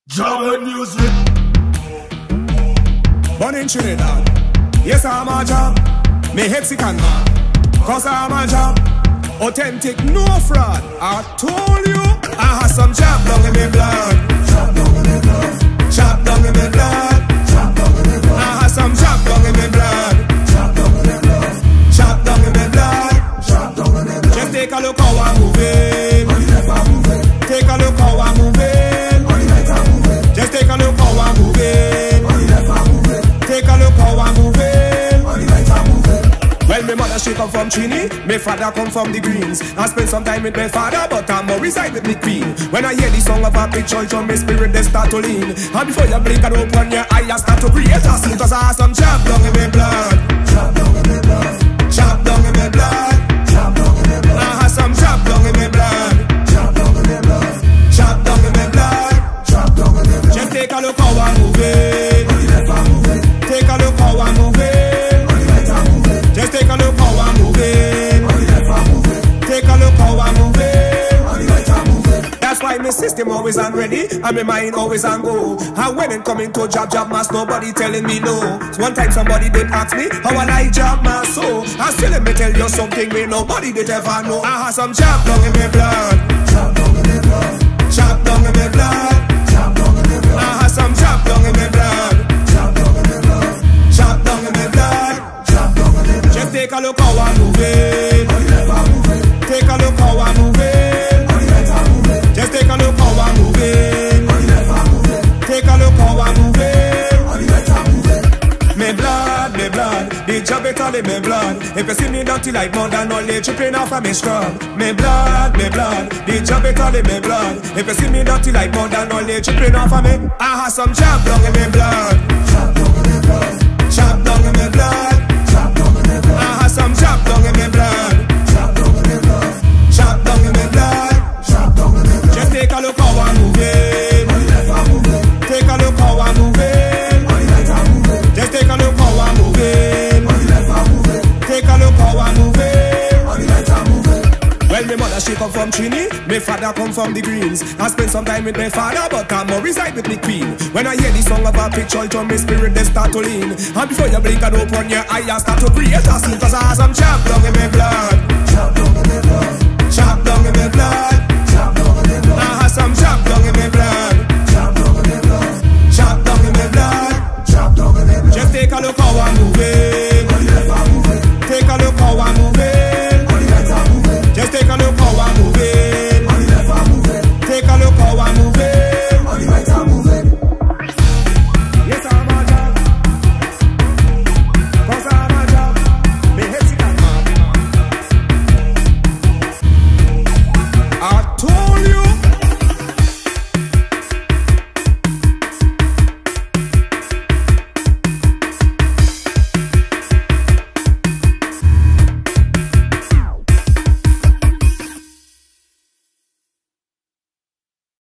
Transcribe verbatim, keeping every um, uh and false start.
Java music. Born in Trinidad. Yes, I'm a job. Me Mexican man. Cause I'm a job. Authentic, no fraud. I told you. I have some chop down in me blood. Chop down in me blood. Chop down in me blood. Chop down in me blood. I have some chop down in me blood. Chop down in me blood. Chop down in me blood. Chop down in me blood. Just take a look how I'm moving. Money never moving. Take a look how I'm moving. Money never moving. Just take a look how I'm moving. Money never moving. Take a look how I'm moving. Money never moving. Well, my mother she come from Trini, my father come from the Greens. I spend some time with my father, but I'm more reside with me queen. When I hear the song of a big church on my spirit, they start to lean. And before you blink and open your eye, I start to create a scene. Cause I have some chop down in my blood. Chop down in me blood. Chop down in my blood. Chop down in me blood. I have some chop down in my blood. Chop down in me blood. Chop down in my blood. Chop down in me blood. Just take a look how I'm moving. Money never moving. Take a look how I'm moving. Money never moving. Just take a look how I'm moving. Money never moving. Take a look how I'm moving. Money never moving. That's why my system always on ready and my mind always on go. And when it coming to job, job mass, nobody telling me no. So one time somebody did ask me how I like job mass, so I still let me tell you something me nobody did ever know. I have some chop down in my blood. Chop down in me blood. Chop down in my blood. Chop down in me blood. I have some chop down in my blood. Chop down in me blood. Chop down in my blood. Chop down in me blood. Just take a look how I'm moving. Money never moving. Take a look how I'm moving. Money never moving. Just take a look how I'm moving. Money never moving. Take a look how I'm moving. Money never moving. Me blood, me blood, the job it all in me blood. If you see me dirty like mud and only tripping off of me scrub. Me blood, me blood, the job it all in me blood. If you see me dirty like mud and only tripping off of me, I have some chop down in me blood. Chop down in me blood. Chop down in me blood. Chop down in me blood. I have some chop down in me blood. Chop down in me blood. Chop down in me blood. Chop down in me blood. Just take a look how I'm moving. Money never moving. Take a look how I'm moving. Money never moving. Just take a look how I'm moving. Money never moving. Take a look how I'm moving. Money never moving. Well, my mother she come from Trini, my father come from the Greens. I spend some time with my father, but I'm more reside with me queen. When I hear the song of a picture, to my spirit they start to lean. And before you blink and open your eye, I start to create a scene. Cause I have some chop down in my blood. Chop down in me blood. Chop down in my blood. Chop down in me blood. I have some chop down in my blood.